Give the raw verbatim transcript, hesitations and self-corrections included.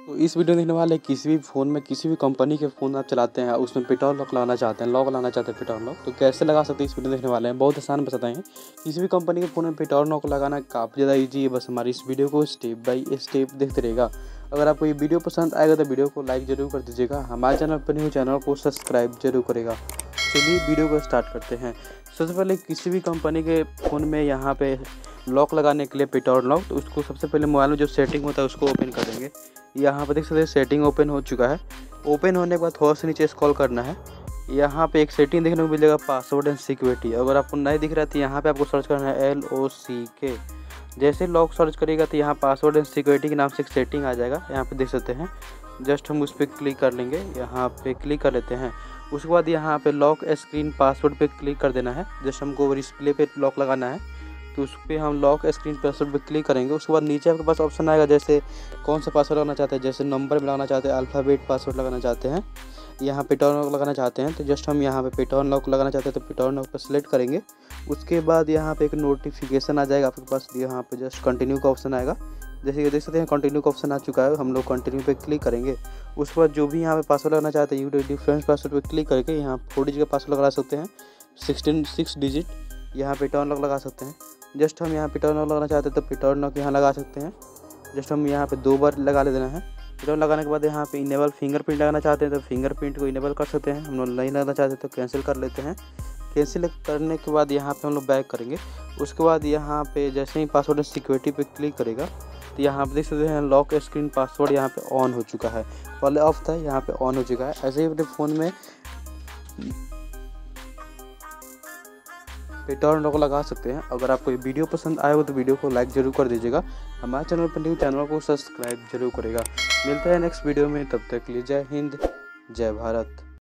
तो इस वीडियो में देखने वाले किसी भी फ़ोन में किसी भी कंपनी के फ़ोन आप चलाते हैं, उसमें पेट्रोल लॉक लगाना चाहते हैं, लॉक लगाना चाहते हैं पेट्रोल लॉक, तो कैसे लगा सकते हैं इस वीडियो में देखने वाले हैं। बहुत आसान बताते हैं। किसी भी कंपनी के फ़ोन में पेट्रोल लॉक लगाना काफ़ी ज़्यादा ईजी है। बस हमारी इस वीडियो को स्टेप बाई स्टेप देखते रहेगा। अगर आपको ये वीडियो पसंद आएगा तो वीडियो को लाइक ज़रूर कर दीजिएगा। हमारे चैनल पर न्यू चैनल को सब्सक्राइब जरूर करेगा। चलिए वीडियो को स्टार्ट करते हैं। सबसे पहले किसी भी कंपनी के फ़ोन में यहाँ पे लॉक लगाने के लिए पेट्रोल लॉक, तो उसको सबसे पहले मोबाइल में जो सेटिंग होता है उसको ओपन कर देंगे। यहाँ पर देख सकते हैं सेटिंग ओपन हो चुका है। ओपन होने के बाद थोड़ा सा नीचे स्क्रॉल करना है। यहाँ पे एक सेटिंग देखने को मिलेगा पासवर्ड एंड सिक्योरिटी। अगर आपको नहीं दिख रहा है तो यहाँ पे आपको सर्च करना है एल ओ सी के। जैसे लॉक सर्च करेगा तो यहाँ पासवर्ड एंड सिक्योरिटी के नाम से एक सेटिंग आ जाएगा। यहाँ पे देख सकते हैं। जस्ट हम उस पर क्लिक कर लेंगे। यहाँ पे क्लिक कर लेते हैं। उसके बाद यहाँ पे लॉक स्क्रीन पासवर्ड पे क्लिक कर देना है। जस्ट हमको डिस्प्ले पे लॉक लगाना है तो उस पर हम लॉक स्क्रीन पासवर्ड पे क्लिक करेंगे। उसके बाद नीचे आपके पास ऑप्शन आएगा, जैसे कौन सा पासवर्ड लगाना चाहते हैं। जैसे नंबर में लगाना चाहते हैं, अल्फ़ाबेट पासवर्ड लगाना चाहते हैं, यहाँ पेट्रोल लॉक लगाना चाहते हैं, तो जस्ट हम यहाँ पे पेट्रोल लॉक लगाना चाहते हैं तो पेट्रोल लॉक पर सिलेक्ट करेंगे। उसके बाद यहाँ पे एक नोटिफिकेशन आ जाएगा आपके पास। यहाँ पे जस्ट कंटिन्यू का ऑप्शन आएगा। जैसे कि देख सकते हैं कंटिन्यू का ऑप्शन आ चुका है। हम लोग कंटिन्यू पे क्लिक करेंगे। उसके बाद जो भी यहाँ पे पासवर्ड लगाना चाहते हैं यू डिफरेंस पासवर्ड पे क्लिक करके यहाँ फोर डिजिट का पासवर्ड लगा सकते हैं, सिक्सटीन सिक्स डिजिट यहाँ पेट्रोल लॉक लगा सकते हैं। जस्ट हम यहाँ पेट्रोल लॉक लगाना चाहते हैं तो पेट्रोल लॉक यहाँ लगा सकते हैं। जस्ट हम यहाँ पे दो बार लगा ले देना है। पेट्रोल लगाने के बाद यहाँ पे इनेबल फिंगरप्रिंट लगाना चाहते हैं तो फिंगरप्रिंट को इनेबल कर सकते हैं। हम लोग नहीं लगाना चाहते तो कैंसिल कर लेते हैं। कैंसिल करने के बाद यहाँ पे हम लोग बैक करेंगे। उसके बाद यहाँ पे जैसे ही पासवर्ड सिक्योरिटी पे क्लिक करेगा तो यहाँ पे देख सकते हैं लॉक स्क्रीन पासवर्ड यहाँ पे ऑन हो चुका है। पहले ऑफ था, यहाँ पे ऑन हो चुका है। ऐसे ही अपने फ़ोन में पेट्रोल लॉक लगा सकते हैं। अगर आपको ये वीडियो पसंद आए हो तो वीडियो को लाइक जरूर कर दीजिएगा। हमारे चैनल पर न्यू चैनल को सब्सक्राइब जरूर करेगा। मिलते हैं नेक्स्ट वीडियो में, तब तक के लिए जय हिंद जय भारत।